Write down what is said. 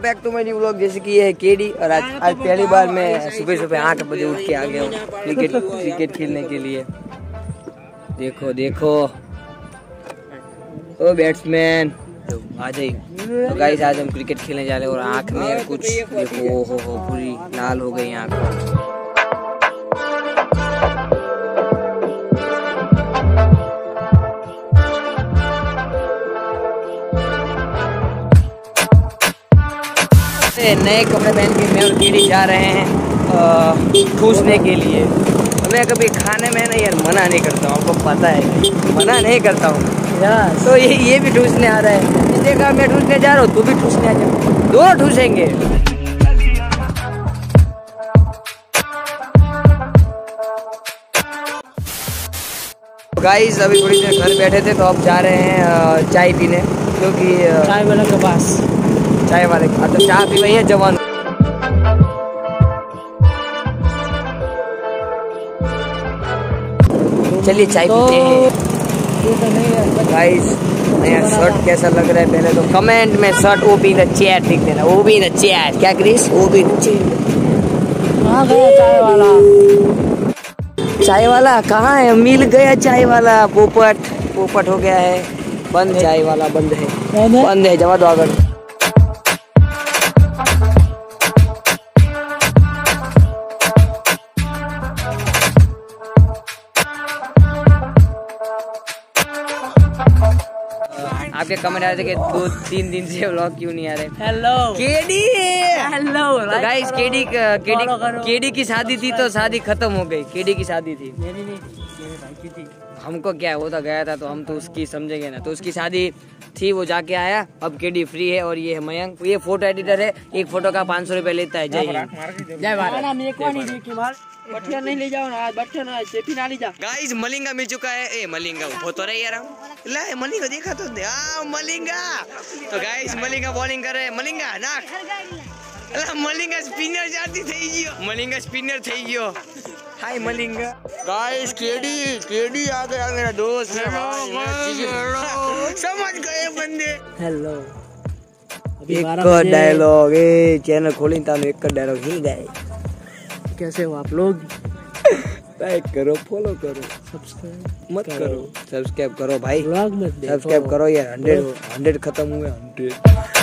Back to my new vlog. जैसे कि ये है केडी और आज पहली बार मैं सुबह 8 बजे उठ के आ गया हूँ क्रिकेट खेलने के लिए। देखो देखो ओ बैट्समैन आ जाइए। तो गाइस आज हम क्रिकेट खेलने जा रहे हैं और आँख में कुछ देखो हो पूरी लाल हो गई आँख। नए कपड़े पहन के मैं और केडी जा रहे हैं ठूसने के लिए। मैं कभी खाने में ना यार मना नहीं करता हूँ, आपको पता है मना नहीं करता हूँ। तो ये भी ठूसने आ रहा है। देखा मैं ठूसने जा रहा हूँ, तू भी ठूसने आ जा, दोनों ठूसेंगे। गाइस अभी थोड़ी देर घर बैठे थे तो अब जा रहे हैं चाय पीने, क्योंकि चाय वाले के पास चाय वाले तो चाय पी रही है जवान। चलिए चाय पीते हैं। गाइस नया शर्ट कैसा लग रहा है पहले तो कमेंट में शर्ट ओ बी द चैट लिख देना। ओ बी द चैट क्या क्रिस? O B the chat. कहाँ गया चाय वाला? चाय वाला कहाँ है? मिल गया चाय वाला। पोपट हो गया है बंद। चाय वाला बंद है जमा दो अगर। आपके कमेंट आ रहे थे कि 2-3 दिन से व्लॉग क्यों नहीं आ रहे। Hello KD. हेलो तो गाइस केडी की शादी थी तो शादी खत्म हो गई। केडी की शादी थी, मेरे भाई की थी। हमको क्या वो तो गया था तो हम तो उसकी समझेंगे ना। तो उसकी शादी थी, वो जाके आया। अब केडी फ्री है और ये है मयंक, ये फोटो एडिटर है। एक फोटो का 500 रुपए लेता है। जय हिंद जय भारत। बट्टिया नहीं ले जाओ ना, बट्टिया ना सेफी ना ले जा। गाइस मलिंगा मिल चुका है। ए मलिंगा वो तो रही यार, ला मलिंगा देखा तो मलिंगा। तो गाइस मलिंगा बॉलिंग कर रहे हैं। मलिंगा नाक मलिंगा स्पिनर जाती થઈ ગયો। मलिंगा स्पिनर થઈ ગયો। हाय मलिंगा। गाइस केडी आ गया मेरा दोस्त है। समझ गए बंदे। हेलो एक डायलॉग ए चैनल खोली था एक डायलॉग ही गए। कैसे हो आप लोग? लाइक करो, फॉलो करो, सब्सक्राइब मत करो। सब्सक्राइब करो भाई, व्लॉग मत देखो। सब्सक्राइब करो यार। 100 खत्म हुए 100।